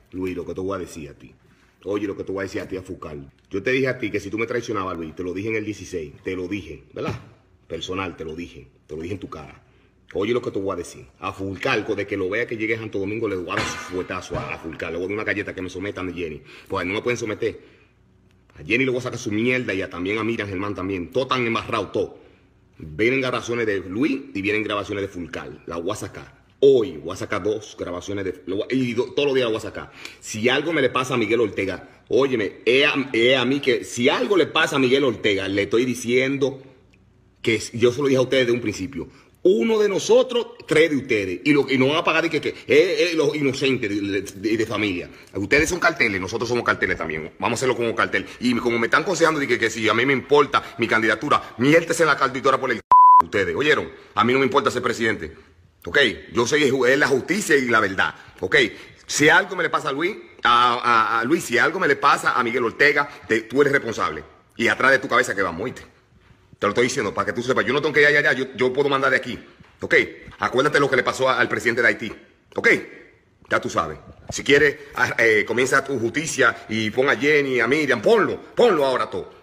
Luis, lo que te voy a decir a ti. Oye, lo que te voy a decir a ti, a Fucal. Yo te dije a ti que si tú me traicionabas, Luis, te lo dije en el 16, te lo dije, ¿verdad? Personal, te lo dije en tu cara. Oye lo que te voy a decir. A Fulcal, de que lo vea que llegue a Santo Domingo, le voy a dar su fuetazo a Fulcal. Le voy a dar una galleta que me sometan de Jenny. Pues no me pueden someter. A Jenny le voy a sacar su mierda y también a Miriam Germán también. Todo tan embarrado, todo. Vienen grabaciones de Luis y vienen grabaciones de Fulcal. La voy a sacar. Hoy voy a sacar 2 grabaciones y todos los días la voy a sacar. Si algo me le pasa a Miguel Ortega, óyeme, es a mí que si algo le pasa a Miguel Ortega, le estoy diciendo que yo se lo dije a ustedes de un principio. 1 de nosotros, 3 de ustedes. Y no van a pagar de los inocentes de familia. Ustedes son carteles, nosotros somos carteles también. Vamos a hacerlo como cartel. Y como me están aconsejando de que si a mí me importa mi candidatura, miértese en la candidatura por el ustedes. ¿Oyeron? A mí no me importa ser presidente. ¿Ok? Yo soy la justicia y la verdad. ¿Ok? Si algo me le pasa a Luis, Luis, si algo me le pasa a Miguel Ortega, tú eres responsable. Y atrás de tu cabeza que va a muerte. Te lo estoy diciendo para que tú sepas. Yo no tengo que ir allá, yo puedo mandar de aquí. ¿Ok? Acuérdate lo que le pasó al presidente de Haití. ¿Ok? Ya tú sabes. Si quieres, comienza tu justicia y pon a Jenny, a Miriam, ponlo ahora todo.